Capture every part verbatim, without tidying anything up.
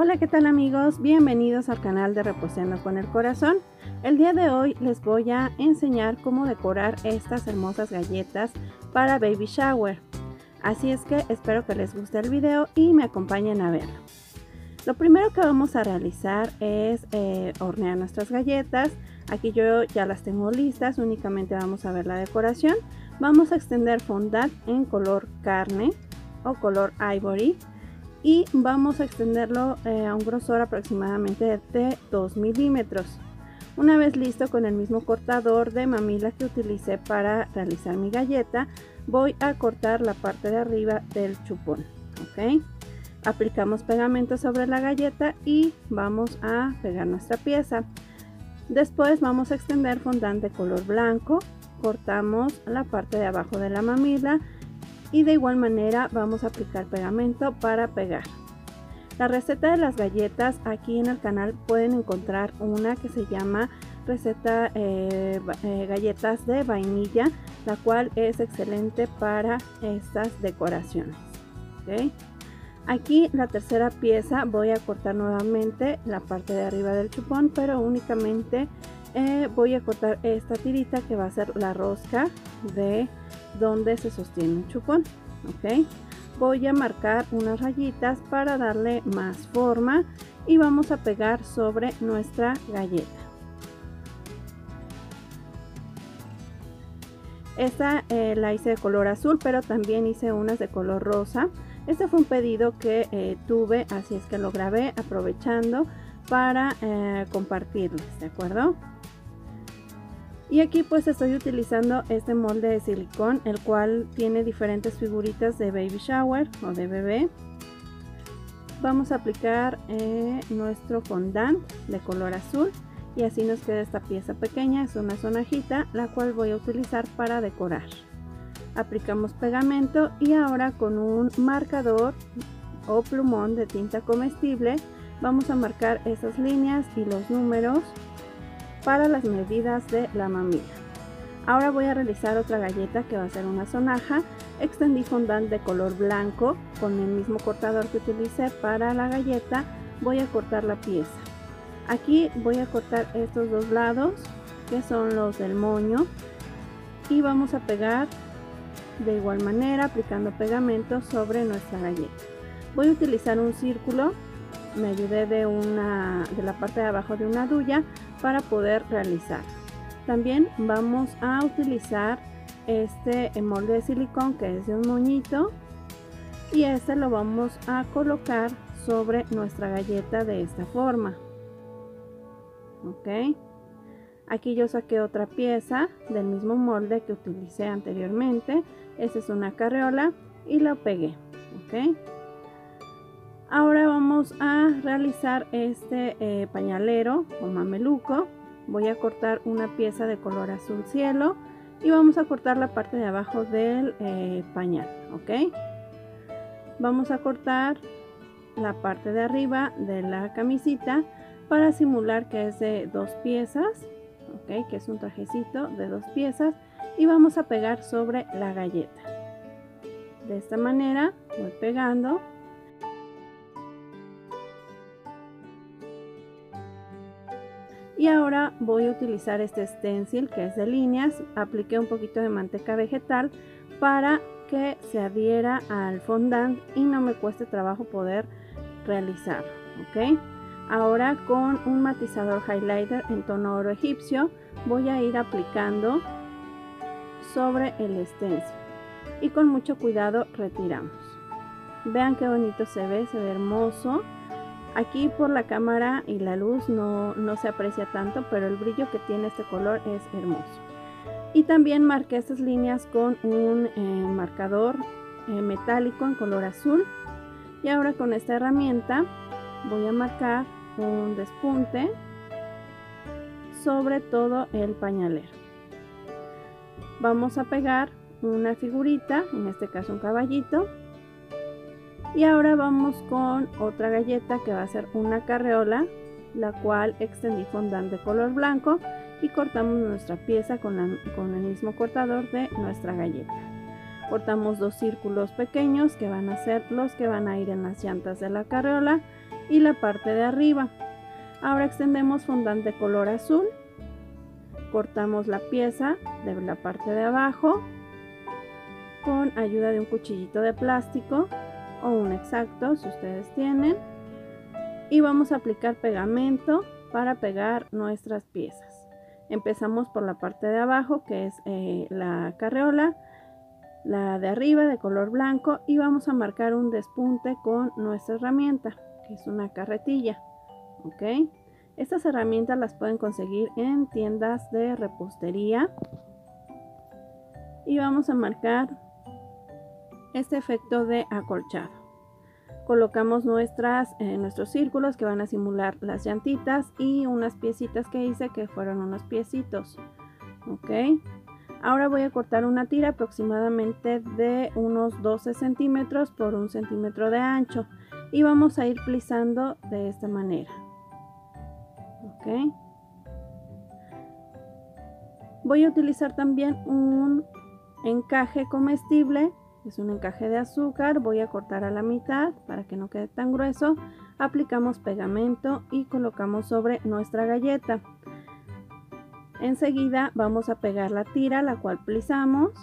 Hola, ¿qué tal amigos? Bienvenidos al canal de Reposando con el Corazón. El día de hoy les voy a enseñar cómo decorar estas hermosas galletas para baby shower. Así es que espero que les guste el video y me acompañen a verlo. Lo primero que vamos a realizar es eh, hornear nuestras galletas. Aquí yo ya las tengo listas, únicamente vamos a ver la decoración. Vamos a extender fondant en color carne o color ivory. Y vamos a extenderlo eh, a un grosor aproximadamente de dos milímetros. Una vez listo, con el mismo cortador de mamila que utilicé para realizar mi galleta, voy a cortar la parte de arriba del chupón. ¿Ok? Aplicamos pegamento sobre la galleta y vamos a pegar nuestra pieza. Después vamos a extender fondant de color blanco, cortamos la parte de abajo de la mamila y de igual manera vamos a aplicar pegamento para pegar. La receta de las galletas aquí en el canal pueden encontrar una que se llama receta eh, eh, galletas de vainilla, la cual es excelente para estas decoraciones. ¿Okay? Aquí la tercera pieza voy a cortar nuevamente la parte de arriba del chupón, pero únicamente eh, voy a cortar esta tirita que va a ser la rosca de donde se sostiene un chupón. Ok, voy a marcar unas rayitas para darle más forma y vamos a pegar sobre nuestra galleta. Esta eh, la hice de color azul, pero también hice unas de color rosa. Este fue un pedido que eh, tuve, así es que lo grabé aprovechando para eh, compartirles, ¿de acuerdo? Y aquí pues estoy utilizando este molde de silicón, el cual tiene diferentes figuritas de baby shower o de bebé. Vamos a aplicar eh, nuestro fondant de color azul y así nos queda esta pieza pequeña. Es una sonajita la cual voy a utilizar para decorar. Aplicamos pegamento y ahora con un marcador o plumón de tinta comestible vamos a marcar esas líneas y los números para las medidas de la mamila. Ahora voy a realizar otra galleta que va a ser una sonaja. Extendí fondant de color blanco con el mismo cortador que utilicé para la galleta. Voy a cortar la pieza. Aquí voy a cortar estos dos lados que son los del moño y vamos a pegar de igual manera aplicando pegamento sobre nuestra galleta. Voy a utilizar un círculo. Me ayudé de una de la parte de abajo de una duya para poder realizar. También vamos a utilizar este molde de silicón que es de un moñito y este lo vamos a colocar sobre nuestra galleta de esta forma. Ok, aquí yo saqué otra pieza del mismo molde que utilicé anteriormente. Esta es una carriola y la pegué. Ok, ahora vamos a realizar este eh, pañalero o mameluco. Voy a cortar una pieza de color azul cielo y vamos a cortar la parte de abajo del eh, pañal. Ok, vamos a cortar la parte de arriba de la camisita para simular que es de dos piezas. Ok, que es un trajecito de dos piezas y vamos a pegar sobre la galleta. De esta manera voy pegando. Y ahora voy a utilizar este stencil que es de líneas. Apliqué un poquito de manteca vegetal para que se adhiera al fondant y no me cueste trabajo poder realizarlo. ¿Ok? Ahora con un matizador highlighter en tono oro egipcio voy a ir aplicando sobre el stencil y con mucho cuidado retiramos. Vean qué bonito se ve, se ve hermoso. Aquí por la cámara y la luz no, no se aprecia tanto, pero el brillo que tiene este color es hermoso. Y también marqué estas líneas con un eh, marcador eh, metálico en color azul. Y ahora con esta herramienta voy a marcar un despunte sobre todo el pañalero. Vamos a pegar una figurita, en este caso un caballito. Y ahora vamos con otra galleta que va a ser una carreola, la cual extendí fondant de color blanco y cortamos nuestra pieza con, la, con el mismo cortador de nuestra galleta. Cortamos dos círculos pequeños que van a ser los que van a ir en las llantas de la carriola y la parte de arriba. Ahora extendemos fondant color azul, cortamos la pieza de la parte de abajo con ayuda de un cuchillito de plástico o un exacto si ustedes tienen, y vamos a aplicar pegamento para pegar nuestras piezas. Empezamos por la parte de abajo, que es eh, la carriola, la de arriba de color blanco, y vamos a marcar un despunte con nuestra herramienta, que es una carretilla. Ok, estas herramientas las pueden conseguir en tiendas de repostería, y vamos a marcar este efecto de acolchado. Colocamos nuestras, eh, nuestros círculos que van a simular las llantitas y unas piecitas que hice que fueron unos piecitos. Ok, ahora voy a cortar una tira aproximadamente de unos doce centímetros por un centímetro de ancho, y vamos a ir plisando de esta manera. Ok, voy a utilizar también un encaje comestible. Es un encaje de azúcar, voy a cortar a la mitad para que no quede tan grueso. Aplicamos pegamento y colocamos sobre nuestra galleta. Enseguida vamos a pegar la tira, la cual plisamos.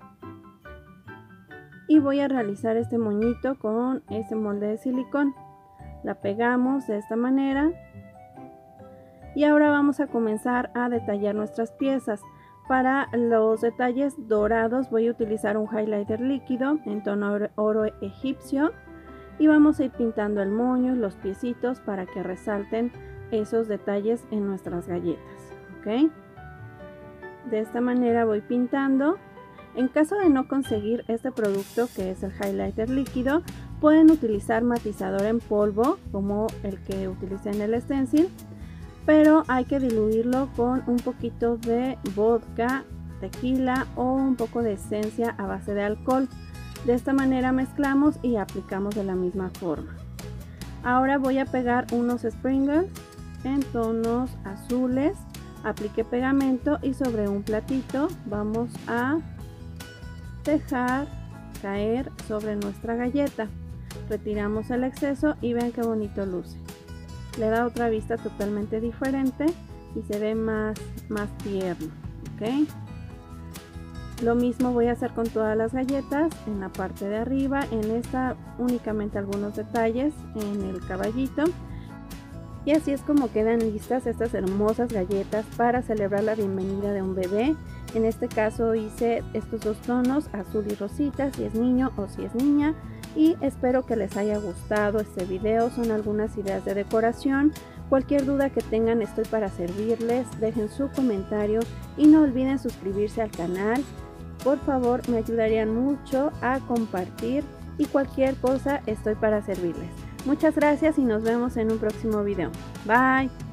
Y voy a realizar este moñito con este molde de silicón. La pegamos de esta manera. Y ahora vamos a comenzar a detallar nuestras piezas. Para los detalles dorados voy a utilizar un highlighter líquido en tono oro egipcio, y vamos a ir pintando el moño y los piecitos para que resalten esos detalles en nuestras galletas. ¿Ok? De esta manera voy pintando. En caso de no conseguir este producto, que es el highlighter líquido, pueden utilizar matizador en polvo como el que utilicé en el stencil, pero hay que diluirlo con un poquito de vodka, tequila o un poco de esencia a base de alcohol. De esta manera mezclamos y aplicamos de la misma forma. Ahora voy a pegar unos sprinkles en tonos azules. Apliqué pegamento y sobre un platito vamos a dejar caer sobre nuestra galleta. Retiramos el exceso y ven qué bonito luce. Le da otra vista totalmente diferente y se ve más, más tierno. ¿Ok? Lo mismo voy a hacer con todas las galletas. En la parte de arriba, en esta únicamente algunos detalles en el caballito. Y así es como quedan listas estas hermosas galletas para celebrar la bienvenida de un bebé. En este caso hice estos dos tonos, azul y rosita, si es niño o si es niña. Y espero que les haya gustado este video. Son algunas ideas de decoración. Cualquier duda que tengan, estoy para servirles. Dejen su comentario y no olviden suscribirse al canal. Por favor, me ayudarían mucho a compartir, y cualquier cosa estoy para servirles. Muchas gracias y nos vemos en un próximo video. Bye.